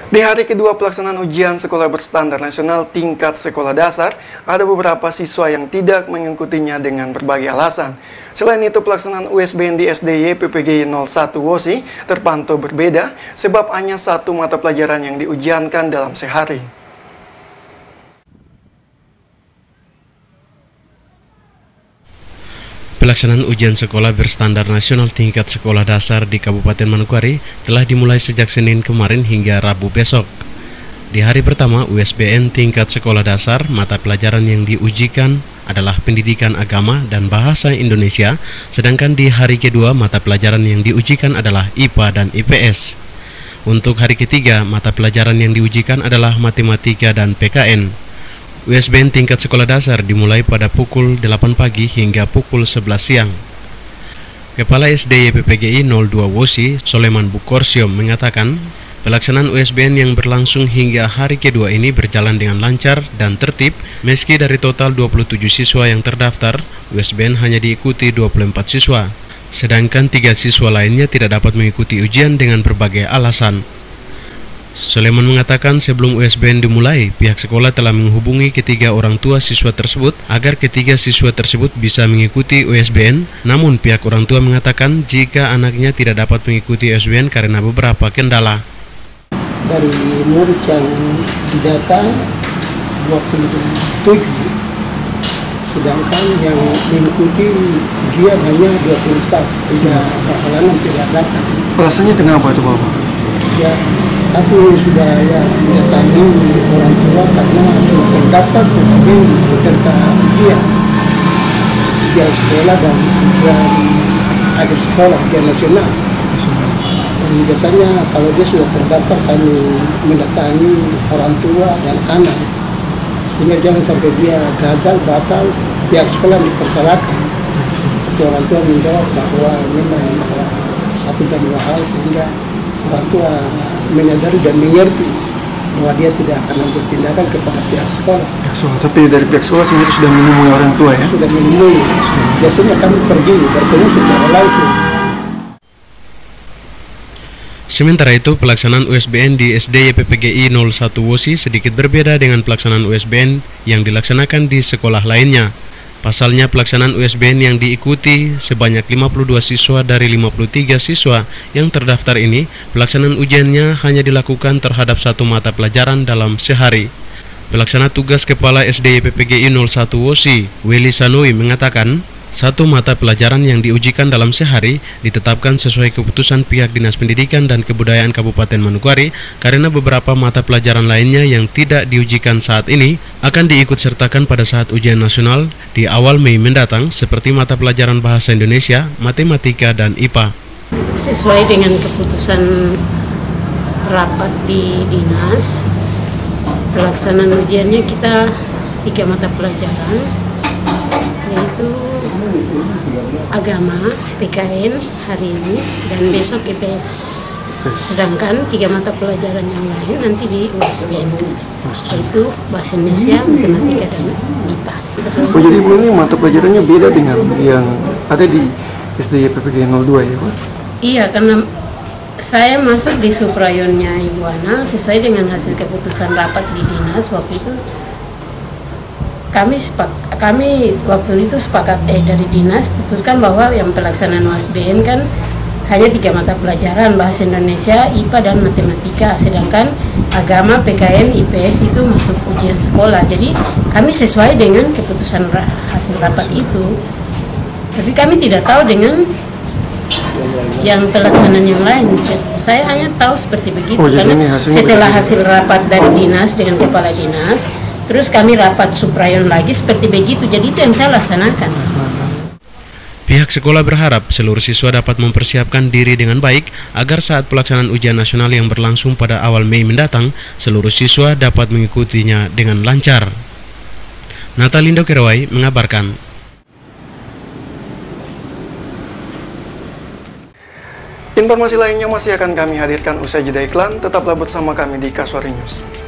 Di hari kedua pelaksanaan ujian sekolah berstandar nasional tingkat sekolah dasar, ada beberapa siswa yang tidak mengikutinya dengan berbagai alasan. Selain itu, pelaksanaan USBN di SDY PPGI 01 WOSI terpantau berbeda sebab hanya satu mata pelajaran yang diujiankan dalam sehari. Pelaksanaan ujian sekolah berstandar nasional tingkat sekolah dasar di Kabupaten Manokwari telah dimulai sejak Senin kemarin hingga Rabu besok. Di hari pertama USBN tingkat sekolah dasar, mata pelajaran yang diujikan adalah pendidikan agama dan bahasa Indonesia, sedangkan di hari kedua mata pelajaran yang diujikan adalah IPA dan IPS. Untuk hari ketiga, mata pelajaran yang diujikan adalah matematika dan PKN. USBN tingkat sekolah dasar dimulai pada pukul 8 pagi hingga pukul 11 siang. Kepala SDY PPGI 02 WOSI, Soleman Bukorsio, mengatakan pelaksanaan USBN yang berlangsung hingga hari kedua ini berjalan dengan lancar dan tertib. Meski dari total 27 siswa yang terdaftar, USBN hanya diikuti 24 siswa, sedangkan 3 siswa lainnya tidak dapat mengikuti ujian dengan berbagai alasan. Soleman mengatakan sebelum USBN dimulai, pihak sekolah telah menghubungi ketiga orang tua siswa tersebut agar ketiga siswa tersebut bisa mengikuti USBN. Namun pihak orang tua mengatakan jika anaknya tidak dapat mengikuti USBN karena beberapa kendala. Dari murid yang didata 27, sedangkan yang mengikuti ujian hanya 24, tidak berhalangan, tidak datang. Alasannya kenapa itu Bapak? Ya, aku sudah mendatangi orang tua karena sudah terdaftar sebagai peserta ujian sekolah dan ujian akhir sekolah, ujian nasional. Dan biasanya kalau dia sudah terdaftar, kami mendatangi orang tua dan anak, sehingga jangan sampai dia gagal, batal, pihak sekolah dipersalahkan. Tapi orang tua menjawab bahwa memang satu dan dua hal, sehingga orang tua menyadari dan mengerti bahwa dia tidak akan ambil tindakan kepada pihak sekolah. Tapi dari pihak sekolah sendiri sudah menemui orang tua ya? Sudah menemui. Biasanya kami pergi bertemu secara langsung. Sementara itu, pelaksanaan USBN di SDY PPGI 01 WOSI sedikit berbeda dengan pelaksanaan USBN yang dilaksanakan di sekolah lainnya. Pasalnya, pelaksanaan USBN yang diikuti sebanyak 52 siswa dari 53 siswa yang terdaftar ini, pelaksanaan ujiannya hanya dilakukan terhadap satu mata pelajaran dalam sehari. Pelaksana tugas Kepala SDY PPGI 01 WOSI, Willy Sanui, mengatakan satu mata pelajaran yang diujikan dalam sehari ditetapkan sesuai keputusan pihak Dinas Pendidikan dan Kebudayaan Kabupaten Manokwari karena beberapa mata pelajaran lainnya yang tidak diujikan saat ini akan diikut sertakan pada saat ujian nasional di awal Mei mendatang seperti mata pelajaran bahasa Indonesia, matematika, dan IPA. Sesuai dengan keputusan rapat di Dinas, pelaksanaan ujiannya kita 3 mata pelajaran, yaitu agama, PKN hari ini, dan besok IPS. Sedangkan 3 mata pelajaran yang lain nanti di USBN, yaitu bahasa Indonesia, matematika, dan IPA. Oh, jadi Bu, ini mata pelajarannya beda dengan yang ada di SDY PPGI 02 ya Pak? Iya, karena saya masuk di suprayonnya Ibu Ana sesuai dengan hasil keputusan rapat di Dinas waktu itu. Kami waktu itu sepakat dari Dinas putuskan bahwa yang pelaksanaan USBN kan hanya 3 mata pelajaran, bahasa Indonesia, IPA, dan matematika, sedangkan agama, PKN, IPS itu masuk ujian sekolah. Jadi kami sesuai dengan keputusan hasil rapat itu, tapi kami tidak tahu dengan yang pelaksanaan yang lain. Saya hanya tahu seperti begitu, karena setelah hasil rapat dari Dinas dengan Kepala Dinas, terus kami rapat suprayon lagi seperti begitu, jadi itu yang saya laksanakan. Pihak sekolah berharap seluruh siswa dapat mempersiapkan diri dengan baik agar saat pelaksanaan ujian nasional yang berlangsung pada awal Mei mendatang, seluruh siswa dapat mengikutinya dengan lancar. Natalindo Kerawai mengabarkan. Informasi lainnya masih akan kami hadirkan usai jeda iklan. Tetaplah bersama kami di Kasuari News.